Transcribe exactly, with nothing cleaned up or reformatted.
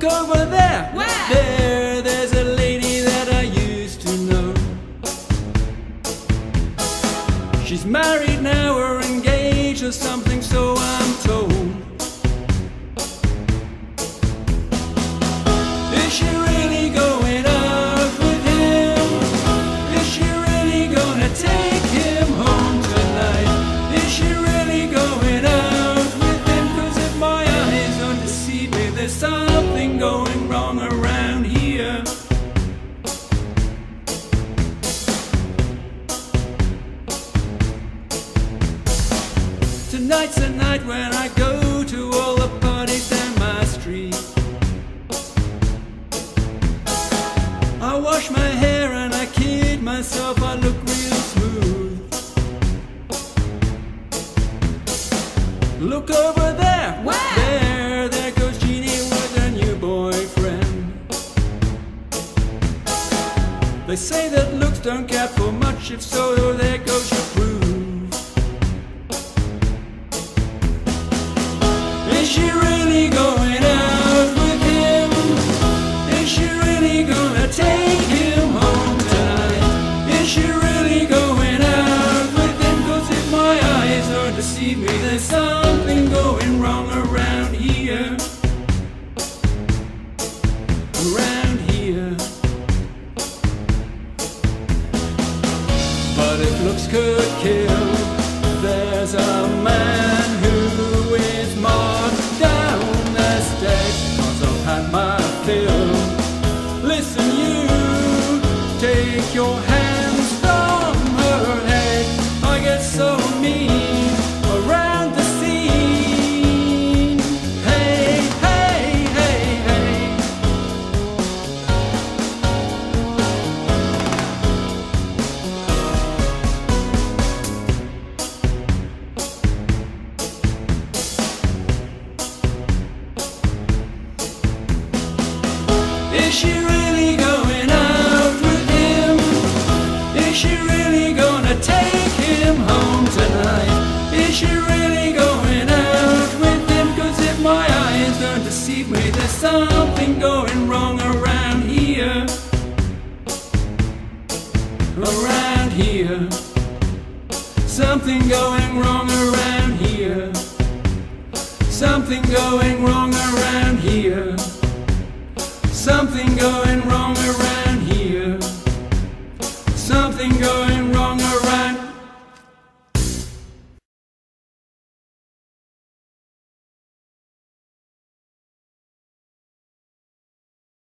over there. Where? There, there's a lady that I used to know. She's married now or engaged or something, so I'm told. Is she really going out with him? Is she really gonna take him home tonight? Is she really going out with him? Cause if my eyes don't deceive me, there's something going wrong around here. Tonight's a night when I go to all the parties down my street. I wash my hair and I kid myself, I look real smooth. Look over there. Where? There, there goes Jeannie with her new boyfriend. They say that looks don't count for much, if so, there goes your proof. Is she really going out with him? Is she really gonna take him home tonight? Is she really going out with him? Cause if my eyes don't deceive me, there's something going wrong around here. Around here. But if looks could kill, there's a man who is marked down the stairs. Cause I've had my fill. Listen you, take your hands from her head. I get so mean around the scene. Hey, hey, hey, hey. Is she really going out with him? Is she really gonna take him home tonight? Is she really going out with him? Cause if my eyes don't deceive me, there's something going wrong around here. Around here. Something going wrong around here. Something going wrong around here. Something going wrong around here. Something going